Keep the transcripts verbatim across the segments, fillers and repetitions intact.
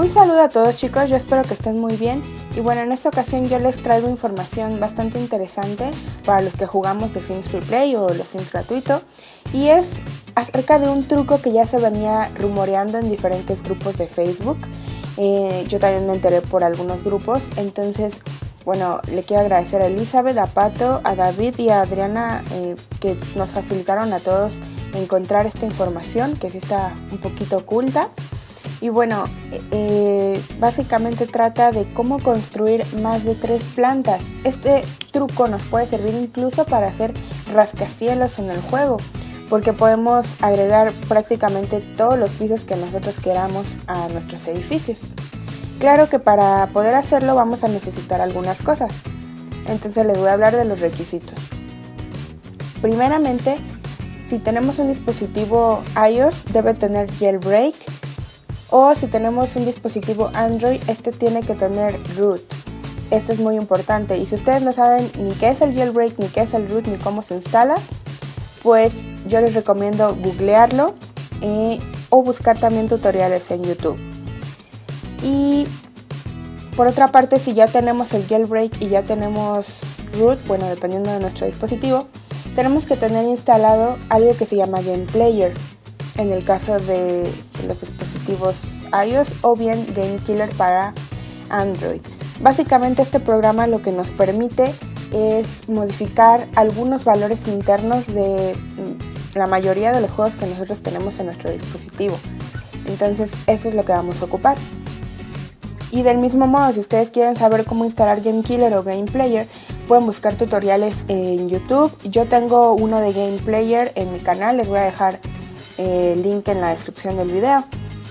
Un saludo a todos chicos, yo espero que estén muy bien y bueno, en esta ocasión yo les traigo información bastante interesante para los que jugamos de Sims Free Play o los Sims gratuito, y es acerca de un truco que ya se venía rumoreando en diferentes grupos de Facebook. Eh, yo también me enteré por algunos grupos, entonces bueno, le quiero agradecer a Elizabeth, a Pato, a David y a Adriana eh, que nos facilitaron a todos encontrar esta información que sí está un poquito oculta. Y bueno, eh, básicamente trata de cómo construir más de tres plantas. Este truco nos puede servir incluso para hacer rascacielos en el juego, porque podemos agregar prácticamente todos los pisos que nosotros queramos a nuestros edificios. Claro que para poder hacerlo vamos a necesitar algunas cosas, entonces les voy a hablar de los requisitos. Primeramente, si tenemos un dispositivo iOS debe tener jailbreak, o si tenemos un dispositivo Android, este tiene que tener root. Esto es muy importante, y si ustedes no saben ni qué es el jailbreak, ni qué es el root, ni cómo se instala, pues yo les recomiendo googlearlo eh, o buscar también tutoriales en YouTube. Y por otra parte, si ya tenemos el jailbreak y ya tenemos root, bueno, dependiendo de nuestro dispositivo, tenemos que tener instalado algo que se llama Game Player, en el caso de los dispositivos iOS, o bien Game Killer para Android. Básicamente este programa lo que nos permite es modificar algunos valores internos de la mayoría de los juegos que nosotros tenemos en nuestro dispositivo. Entonces eso es lo que vamos a ocupar. Y del mismo modo, si ustedes quieren saber cómo instalar Game Killer o Game Player, pueden buscar tutoriales en YouTube. Yo tengo uno de Game Player en mi canal, les voy a dejar el link en la descripción del video.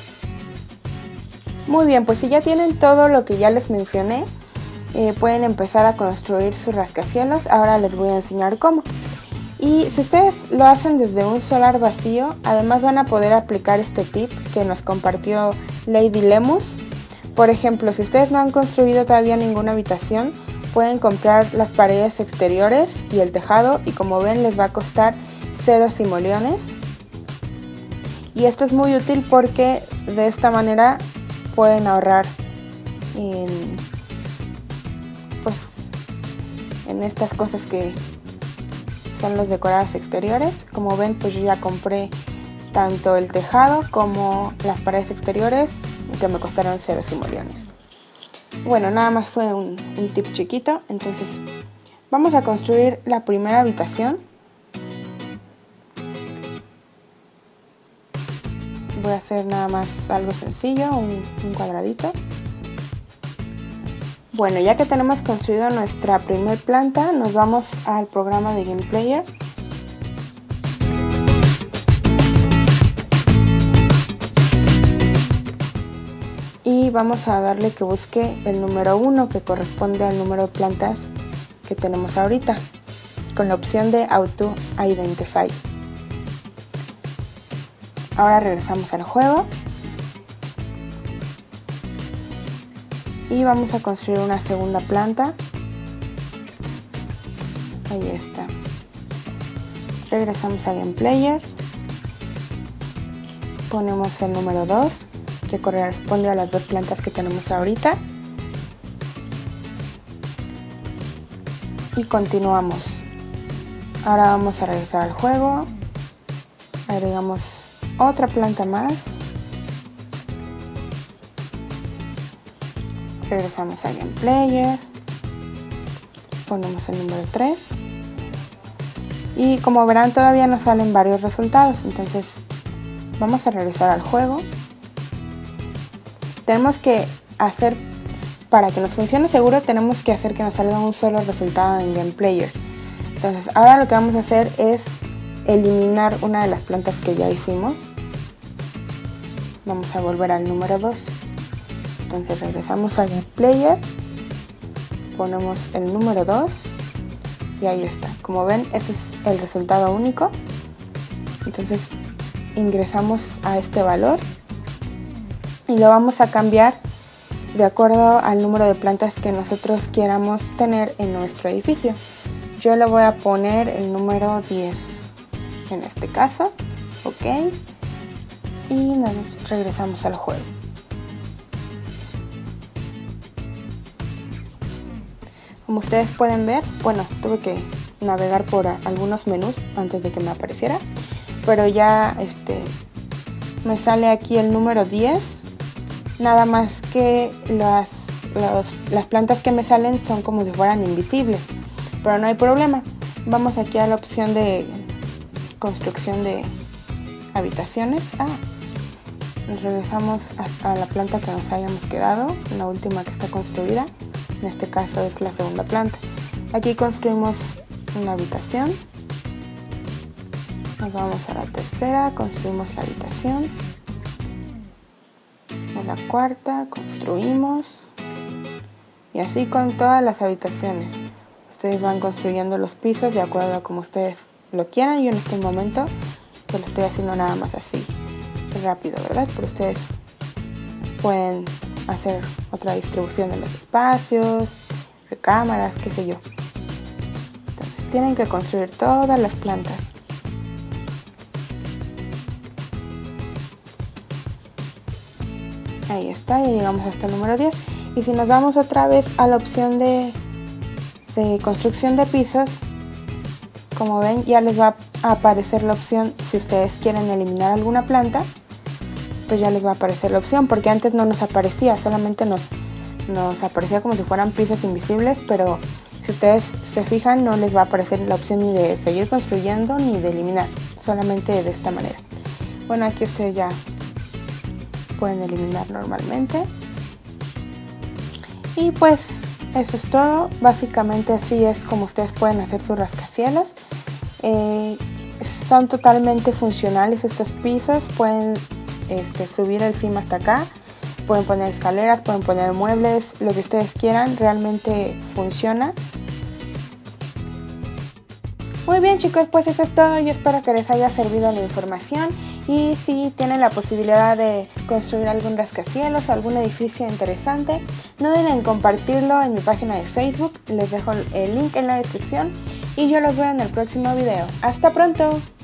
Muy bien, pues si ya tienen todo lo que ya les mencioné, eh, pueden empezar a construir sus rascacielos. Ahora les voy a enseñar cómo. Y si ustedes lo hacen desde un solar vacío, además van a poder aplicar este tip que nos compartió Lady Lemus. Por ejemplo, si ustedes no han construido todavía ninguna habitación, pueden comprar las paredes exteriores y el tejado, y como ven les va a costar cero simoleones. Y esto es muy útil porque de esta manera pueden ahorrar en, pues, en estas cosas que son los decorados exteriores. Como ven, pues yo ya compré tanto el tejado como las paredes exteriores, que me costaron cero simoleones. Bueno, nada más fue un, un tip chiquito. Entonces vamos a construir la primera habitación. Voy a hacer nada más algo sencillo, un, un cuadradito. Bueno, ya que tenemos construido nuestra primer planta, nos vamos al programa de Game Player. Y vamos a darle que busque el número uno, que corresponde al número de plantas que tenemos ahorita, con la opción de Auto Identify. Ahora regresamos al juego y vamos a construir una segunda planta. Ahí está. Regresamos a Game Player, ponemos el número dos, que corresponde a las dos plantas que tenemos ahorita, y continuamos. Ahora vamos a regresar al juego, agregamos otra planta más, regresamos a Game Player, ponemos el número tres, y como verán todavía nos salen varios resultados. Entonces vamos a regresar al juego. Tenemos que hacer, para que nos funcione seguro, tenemos que hacer que nos salga un solo resultado en Game Player. Entonces ahora lo que vamos a hacer es eliminar una de las plantas que ya hicimos. Vamos a volver al número dos. Entonces regresamos a Game Player, ponemos el número dos y ahí está. Como ven, ese es el resultado único. Entonces ingresamos a este valor y lo vamos a cambiar de acuerdo al número de plantas que nosotros queramos tener en nuestro edificio. Yo le voy a poner el número diez en este caso. Ok. Y nos regresamos al juego. como ustedes pueden ver, bueno, tuve que navegar por algunos menús antes de que me apareciera, pero ya este, me sale aquí el número diez, nada más que las, las, las plantas que me salen son como si fueran invisibles, pero no hay problema. Vamos aquí a la opción de construcción de habitaciones. Ah, regresamos a, a la planta que nos hayamos quedado, la última que está construida, en este caso es la segunda planta. Aquí construimos una habitación, nos vamos a la tercera, construimos la habitación, a la cuarta construimos, y así con todas las habitaciones. Ustedes van construyendo los pisos de acuerdo a como ustedes lo quieran. Yo en este momento pues lo estoy haciendo nada más así, rápido, ¿verdad? Pero ustedes pueden hacer otra distribución de los espacios, recámaras, qué sé yo. Entonces tienen que construir todas las plantas. Ahí está, ya llegamos hasta el número diez. Y si nos vamos otra vez a la opción de, de construcción de pisos, como ven ya les va a aparecer la opción. Si ustedes quieren eliminar alguna planta, pues ya les va a aparecer la opción, porque antes no nos aparecía, solamente nos, nos aparecía como si fueran pisos invisibles, pero si ustedes se fijan no les va a aparecer la opción ni de seguir construyendo ni de eliminar, solamente de esta manera. Bueno, aquí ustedes ya pueden eliminar normalmente. Y pues eso es todo. Básicamente así es como ustedes pueden hacer sus rascacielos. Eh, son totalmente funcionales estos pisos. Pueden este, subir el cima hasta acá. Pueden poner escaleras, pueden poner muebles, lo que ustedes quieran. Realmente funciona. Muy bien, chicos, pues eso es todo. Yo espero que les haya servido la información. Y si tienen la posibilidad de construir algún rascacielos o algún edificio interesante, no duden en compartirlo en mi página de Facebook. Les dejo el link en la descripción y yo los veo en el próximo video. ¡Hasta pronto!